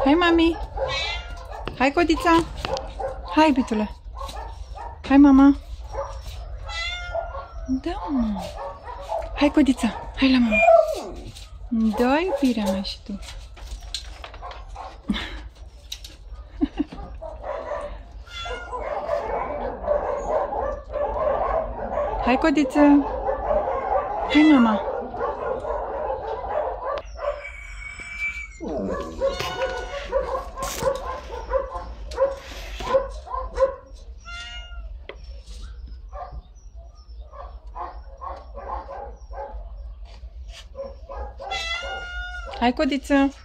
Hai, mami! Hai, Codița! Hai, iubitule! Hai, mama! Da, mă! Hai, Codița! Hai la mama! Da, iubirea mea și tu! Hai, Codiță! Hai, mama! Hai, Codiță!